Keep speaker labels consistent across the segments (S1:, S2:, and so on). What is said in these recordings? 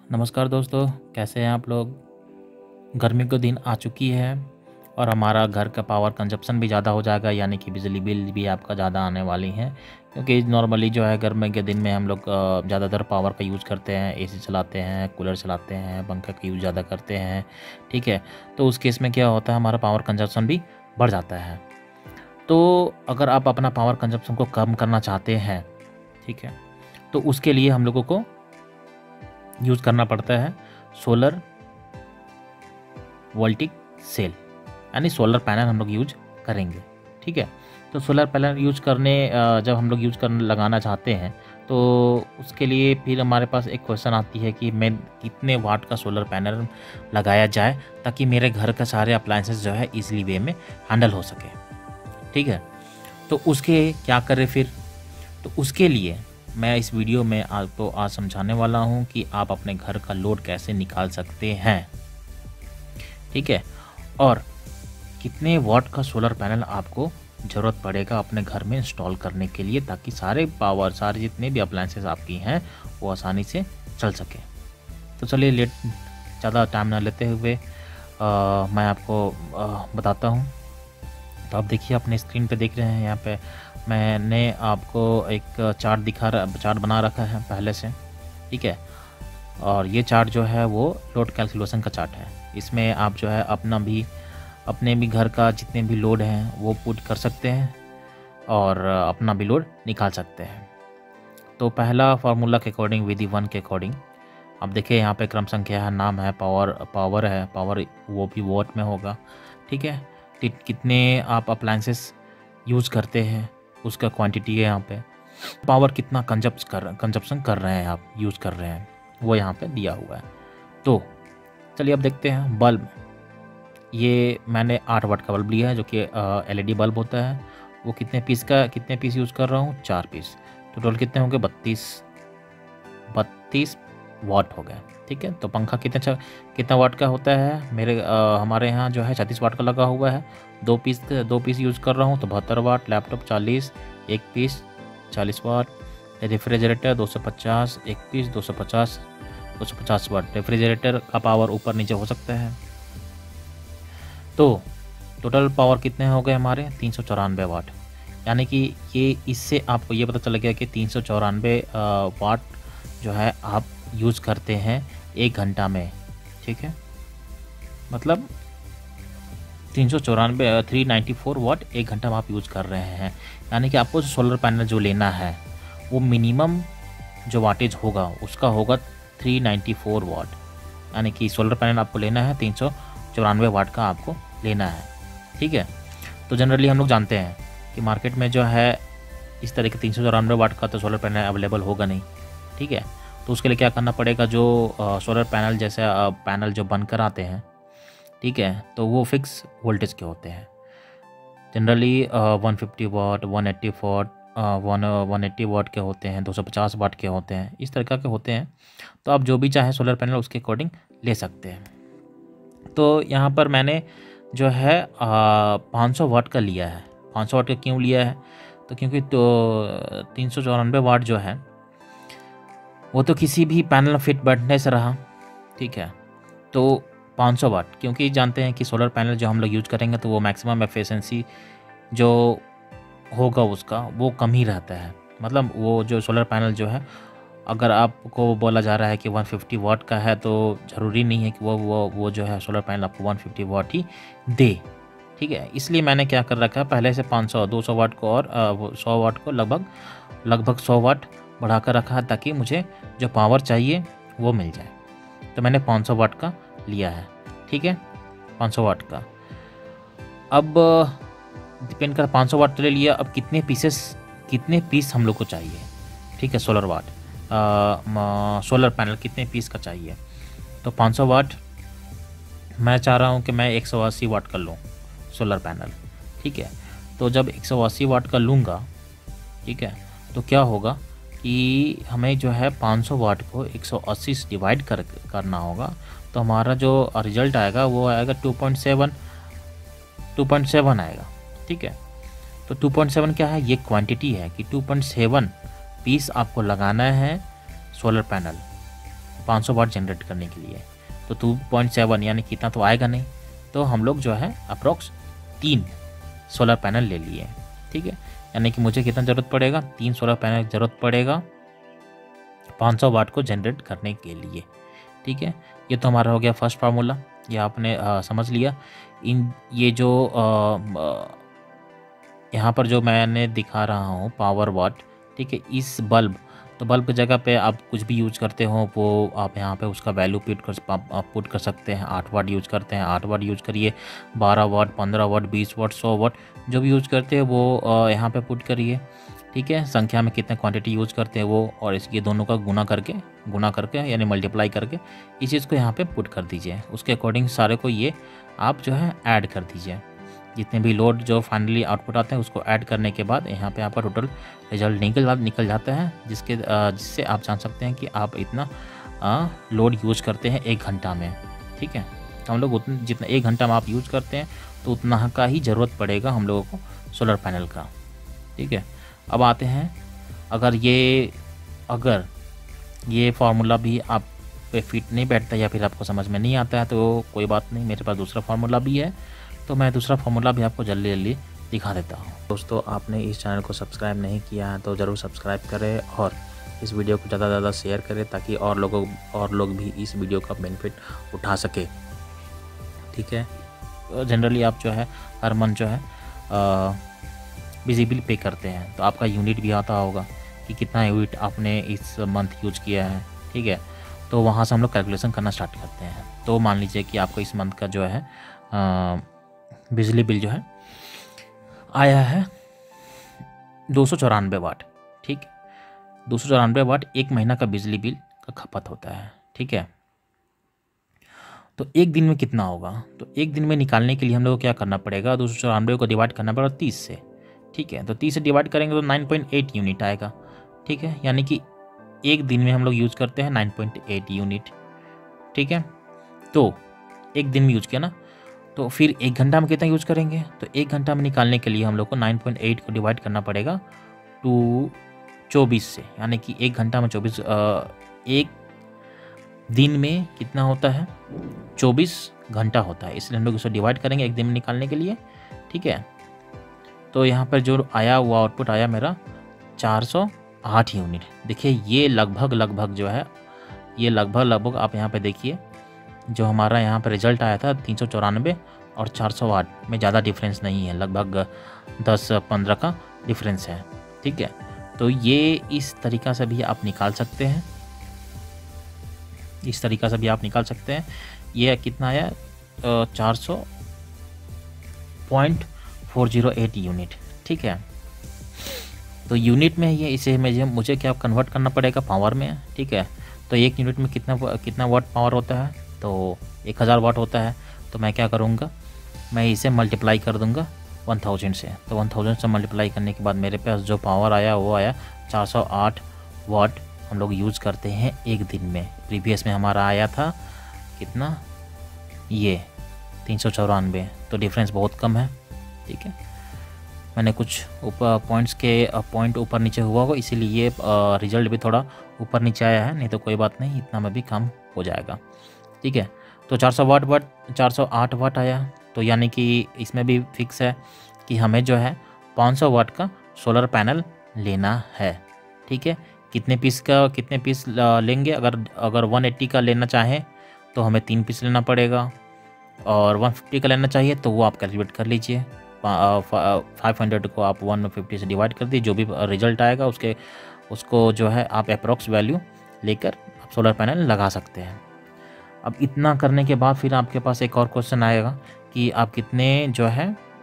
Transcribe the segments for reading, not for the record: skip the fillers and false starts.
S1: नमस्कार दोस्तों, कैसे हैं आप लोग। गर्मी के दिन आ चुकी है और हमारा घर का पावर कंजप्शन भी ज़्यादा हो जाएगा, यानी कि बिजली बिल भी आपका ज़्यादा आने वाली है। क्योंकि नॉर्मली जो है गर्मी के दिन में हम लोग ज़्यादातर पावर का यूज़ करते हैं, एसी चलाते हैं, कूलर चलाते हैं, पंखा का यूज़ ज़्यादा करते हैं। ठीक है, तो उस केस में क्या होता है, हमारा पावर कंजप्शन भी बढ़ जाता है। तो अगर आप अपना पावर कंजप्शन को कम करना चाहते हैं, ठीक है, तो उसके लिए हम लोगों को यूज़ करना पड़ता है सोलर वोल्टिक सेल, यानी सोलर पैनल हम लोग यूज करेंगे। ठीक है, तो सोलर पैनल यूज करने जब हम लोग यूज करने लगाना चाहते हैं तो उसके लिए फिर हमारे पास एक क्वेश्चन आती है कि मैं कितने वाट का सोलर पैनल लगाया जाए ताकि मेरे घर का सारे अप्लायंसेस जो है इजीली वे में हैंडल हो सके। ठीक है, तो उसके क्या करें फिर। तो उसके लिए मैं इस वीडियो में आपको आज समझाने वाला हूं कि आप अपने घर का लोड कैसे निकाल सकते हैं। ठीक है, और कितने वाट का सोलर पैनल आपको ज़रूरत पड़ेगा अपने घर में इंस्टॉल करने के लिए, ताकि सारे जितने भी अप्लायंसेस आपकी हैं वो आसानी से चल सके। तो चलिए ज़्यादा टाइम ना लेते हुए मैं आपको बताता हूँ। तो आप देखिए, अपने स्क्रीन पे देख रहे हैं, यहाँ पे मैंने आपको एक चार्ट बना रखा है पहले से। ठीक है, और ये चार्ट जो है वो लोड कैलकुलेशन का चार्ट है। इसमें आप जो है अपने भी घर का जितने भी लोड हैं वो पुट कर सकते हैं और अपना भी लोड निकाल सकते हैं। तो पहला फार्मूला के अकॉर्डिंग, विधि 1 के अकॉर्डिंग आप देखिए, यहाँ पे क्रम संख्या है, नाम है, पावर है, पावर वो भी वॉट में होगा। ठीक है, कितने आप अप्लायंसेस यूज़ करते हैं उसका क्वांटिटी है यहाँ पे, पावर कितना कंजप्शन कर रहे हैं आप, यूज़ कर रहे हैं, वो यहाँ पे दिया हुआ है। तो चलिए अब देखते हैं। बल्ब, ये मैंने 8 वाट का बल्ब लिया है जो कि एलईडी बल्ब होता है। वो कितने पीस यूज़ कर रहा हूँ, 4 पीस। तो टोटल कितने होंगे, 32 वाट हो गए। ठीक है, तो पंखा कितना वाट का होता है, हमारे यहाँ जो है 36 वाट का लगा हुआ है। 2 पीस यूज़ कर रहा हूँ तो 72 watt. Laptop 40, 1 piece 40 watt. Refrigerator 250, 1 piece 250 watt. Refrigerator का पावर ऊपर नीचे हो सकता है। तो टोटल पावर कितने हो गए हमारे, 394 वाट। यानी कि ये इससे आपको ये पता चल गया कि 394 वाट जो है आप यूज़ करते हैं 1 घंटा में। ठीक है, मतलब 394 वाट 1 घंटा में आप यूज़ कर रहे हैं। यानी कि आपको सोलर पैनल जो लेना है वो मिनिमम जो वाटेज होगा उसका होगा 394 वाट। यानी कि सोलर पैनल आपको लेना है 394 वाट का आपको लेना है। ठीक है, तो जनरली हम लोग जानते हैं कि मार्केट में जो है इस तरह के 394 वाट का तो सोलर पैनल अवेलेबल होगा नहीं। ठीक है, तो उसके लिए क्या करना पड़ेगा, जो सोलर पैनल जैसे पैनल जो बनकर आते हैं, ठीक है, तो वो फिक्स वोल्टेज के होते हैं। जनरली 150 वाट, 180 वाट, 180 वाट के होते हैं, 250 वाट के होते हैं, इस तरह के होते हैं। तो आप जो भी चाहें सोलर पैनल उसके अकॉर्डिंग ले सकते हैं। तो यहाँ पर मैंने जो है 500 वाट का लिया है। 500 वाट का क्यों लिया है, तो क्योंकि 394 वाट जो है वो तो किसी भी पैनल फिट बैठने से रहा। ठीक है, तो 500 वाट, क्योंकि जानते हैं कि सोलर पैनल जो हम लोग यूज करेंगे तो वो मैक्सिमम एफिशिएंसी जो होगा उसका वो कम ही रहता है। मतलब वो जो सोलर पैनल जो है, अगर आपको बोला जा रहा है कि 150 वाट का है तो ज़रूरी नहीं है कि वो जो है सोलर पैनल आपको 150 वाट ही दे। ठीक है, इसलिए मैंने क्या कर रखा है, पहले से 200 वाट को और 100 वाट को लगभग 100 वाट बढ़ा कर रखा है ताकि मुझे जो पावर चाहिए वो मिल जाए। तो मैंने 500 वाट का लिया है। ठीक है, 500 वाट का। अब डिपेंड कर 500 वाट तो ले लिया, अब कितने पीस हम लोग को चाहिए। ठीक है, सोलर पैनल कितने पीस का चाहिए। तो 500 वाट मैं चाह रहा हूँ कि मैं 180 वाट का लूँ सोलर पैनल। ठीक है, तो जब 180 वाट का लूँगा, ठीक है, तो क्या होगा कि हमें जो है 500 वाट को 180 से डिवाइड करना होगा। तो हमारा जो रिजल्ट आएगा वो आएगा 2.7 आएगा। ठीक है, तो 2.7 क्या है, ये क्वांटिटी है कि 2.7 पीस आपको लगाना है सोलर पैनल 500 वाट जनरेट करने के लिए। तो 2.7 यानी कितना तो आएगा नहीं, तो हम लोग जो है अप्रॉक्स 3 सोलर पैनल ले लिए। ठीक है, यानी कि मुझे कितना ज़रूरत पड़ेगा, 3 सोलर पैनल की ज़रूरत पड़ेगा 500 वाट को जनरेट करने के लिए। ठीक है, ये तो हमारा हो गया फर्स्ट फार्मूला, ये आपने समझ लिया। ये जो यहाँ पर जो मैंने दिखा रहा हूँ पावर वाट, ठीक है, इस बल्ब, तो बल्ब की जगह पे आप कुछ भी यूज करते हो वो आप यहाँ पे उसका वैल्यू पुट कर सकते हैं। 8 वाट यूज करते हैं, 8 वाट यूज करिए, 12 वाट, 15 वाट, 20 वाट, 100 वाट, जो भी यूज करते हैं वो यहाँ पे पुट करिए। ठीक है, संख्या में कितने क्वांटिटी यूज करते हैं वो, और इसके दोनों का गुना करके यानी मल्टीप्लाई करके इस चीज़ को यहाँ पे पुट कर दीजिए। उसके अकॉर्डिंग सारे को ये आप जो है ऐड कर दीजिए। जितने भी लोड जो फाइनली आउटपुट आते हैं उसको ऐड करने के बाद यहाँ पे आपका टोटल रिजल्ट निकल जाता है, जिससे आप जान सकते हैं कि आप इतना लोड यूज करते हैं 1 घंटा में। ठीक है, तो हम लोग जितना 1 घंटा में आप यूज करते हैं तो उतना का ही ज़रूरत पड़ेगा हम लोगों को सोलर पैनल का। ठीक है, अब आते हैं, अगर ये फार्मूला भी आप पे फिट नहीं बैठता या फिर आपको समझ में नहीं आता है तो कोई बात नहीं, मेरे पास दूसरा फार्मूला भी है, तो मैं दूसरा फार्मूला भी आपको जल्दी जल्दी दिखा देता हूँ। दोस्तों, आपने इस चैनल को सब्सक्राइब नहीं किया है तो ज़रूर सब्सक्राइब करें और इस वीडियो को ज़्यादा से ज़्यादा शेयर करें ताकि और लोग भी इस वीडियो का बेनिफिट उठा सके। ठीक है, जनरली आप जो है हर मंथ जो है बिजली बिल पे करते हैं तो आपका यूनिट भी आता होगा कि कितना यूनिट आपने इस मंथ यूज किया है। ठीक है, तो वहाँ से हम लोग कैलकुलेशन करना स्टार्ट करते हैं। तो मान लीजिए कि आपको इस मंथ का जो है बिजली बिल जो है आया है 294 वाट। ठीक, 294 वाट 1 महीना का बिजली बिल का खपत होता है। ठीक है, तो एक दिन में कितना होगा, तो एक दिन में निकालने के लिए हम लोग को क्या करना पड़ेगा, 294 को डिवाइड करना पड़ेगा 30 से। ठीक है, तो 30 से डिवाइड करेंगे तो 9.8 यूनिट आएगा। ठीक है, यानी कि एक दिन में हम लोग यूज़ करते हैं 9.8 यूनिट। ठीक है, तो एक दिन में यूज किया ना, तो फिर 1 घंटा में कितना यूज करेंगे, तो 1 घंटा में निकालने के लिए हम लोग को 9.8 को डिवाइड करना पड़ेगा 24 से, यानी कि 1 घंटा में 24, एक दिन में कितना होता है 24 घंटा होता है, इसलिए हम लोग इसे डिवाइड करेंगे एक दिन में निकालने के लिए। ठीक है, तो यहाँ पर जो आया हुआ आउटपुट आया मेरा 408 यूनिट। देखिए ये लगभग जो है, ये लगभग आप यहाँ पे देखिए जो हमारा यहाँ पर रिजल्ट आया था 394 और 408 में ज़्यादा डिफरेंस नहीं है, लगभग 10-15 का डिफरेंस है। ठीक है, तो ये इस तरीक़ा से भी आप निकाल सकते हैं, इस तरीक़ा से भी आप निकाल सकते हैं। ये कितना आया 400.408 यूनिट। ठीक है, तो यूनिट में ये इसे मुझे क्या कन्वर्ट करना पड़ेगा पावर में। ठीक है, तो एक यूनिट में कितना वाट पावर होता है, तो 1000 वाट होता है। तो मैं क्या करूँगा, मैं इसे मल्टीप्लाई कर दूँगा 1000 से, तो 1000 से मल्टीप्लाई करने के बाद मेरे पास जो पावर आया वो आया 408 वाट हम लोग यूज़ करते हैं एक दिन में। प्रीवियस में हमारा आया था कितना, ये 394, तो डिफरेंस बहुत कम है। ठीक है, मैंने कुछ पॉइंट ऊपर नीचे हुआ हो इसीलिए ये रिजल्ट भी थोड़ा ऊपर नीचे आया है, नहीं तो कोई बात नहीं, इतना में भी कम हो जाएगा। ठीक है, तो 408 वाट आया, तो यानी कि इसमें भी फिक्स है कि हमें जो है 500 वाट का सोलर पैनल लेना है। ठीक है, कितने पीस लेंगे, अगर 180 का लेना चाहें तो हमें 3 पीस लेना पड़ेगा, और 150 का लेना चाहिए तो वो आप कैलकुलेट कर लीजिए। 500 को आप 150 से डिवाइड कर दिए, जो भी रिजल्ट आएगा उसको जो है आप अप्रॉक्स वैल्यू लेकर आप सोलर पैनल लगा सकते हैं। अब इतना करने के बाद फिर आपके पास एक और क्वेश्चन आएगा कि आप कितने जो है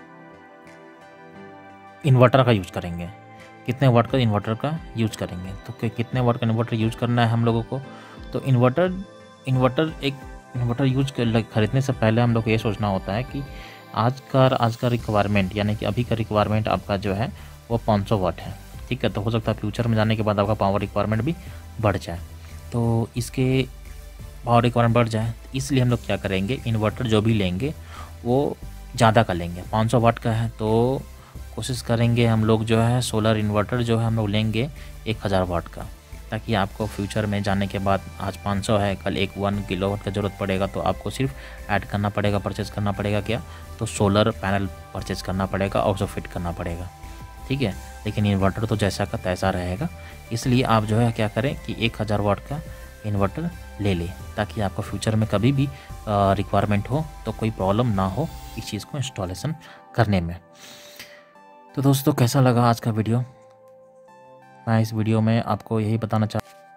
S1: इन्वर्टर का यूज़ करेंगे, कितने वाट का इन्वर्टर का यूज़ करेंगे। तो कितने वाट का इन्वर्टर यूज़ करना है हम लोगों को, तो इन्वर्टर यूज खरीदने से पहले हम लोग को ये सोचना होता है कि आज का रिक्वायरमेंट, यानी कि अभी का रिक्वायरमेंट आपका जो है वो 500 वाट है। ठीक है, तो हो सकता है फ्यूचर में जाने के बाद आपका पावर रिक्वायरमेंट भी बढ़ जाए, तो इसके पावर रिक्वायरमेंट बढ़ जाए, इसलिए हम लोग क्या करेंगे, इन्वर्टर जो भी लेंगे वो ज़्यादा का लेंगे। 500 वाट का है तो कोशिश करेंगे हम लोग जो है सोलर इन्वर्टर जो है हम लोग लेंगे 1000 वाट का। ताकि आपको फ्यूचर में जाने के बाद आज 500 है, कल 1 किलोवाट का ज़रूरत पड़ेगा तो आपको सिर्फ ऐड करना पड़ेगा, परचेज़ करना पड़ेगा क्या, तो सोलर पैनल परचेज़ करना पड़ेगा और उसे फिट करना पड़ेगा, ठीक है। लेकिन इन्वर्टर तो जैसा का तैसा रहेगा, इसलिए आप जो है क्या करें कि 1000 वाट का इन्वर्टर ले लें, ताकि आपको फ्यूचर में कभी भी रिक्वायरमेंट हो तो कोई प्रॉब्लम ना हो इस चीज़ को इंस्टॉलेशन करने में। तो दोस्तों कैसा लगा आज का वीडियो? मैं इस वीडियो में आपको यही बताना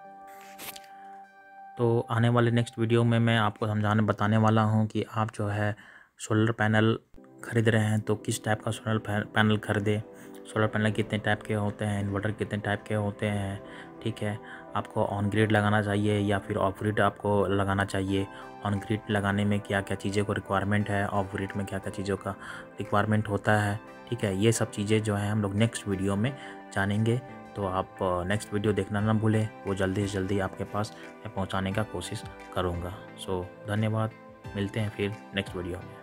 S1: तो आने वाले नेक्स्ट वीडियो में मैं आपको बताने वाला हूँ कि आप जो है सोलर पैनल ख़रीद रहे हैं तो किस टाइप का सोलर पैनल खरीदें, सोलर पैनल कितने टाइप के होते हैं, इन्वर्टर कितने टाइप के होते हैं, ठीक है। आपको ऑन ग्रिड लगाना चाहिए या फिर ऑफ ग्रिड आपको लगाना चाहिए। ऑन ग्रिड लगाने में क्या क्या चीज़ों को रिक्वायरमेंट है, ऑफ ग्रिड में क्या क्या चीज़ों का रिक्वायरमेंट होता है, ठीक है। ये सब चीज़ें जो है हम लोग नेक्स्ट वीडियो में जानेंगे, तो आप नेक्स्ट वीडियो देखना ना भूलें, वो जल्दी से जल्दी आपके पास मैं पहुंचाने का कोशिश करूंगा। सो धन्यवाद, मिलते हैं फिर नेक्स्ट वीडियो में।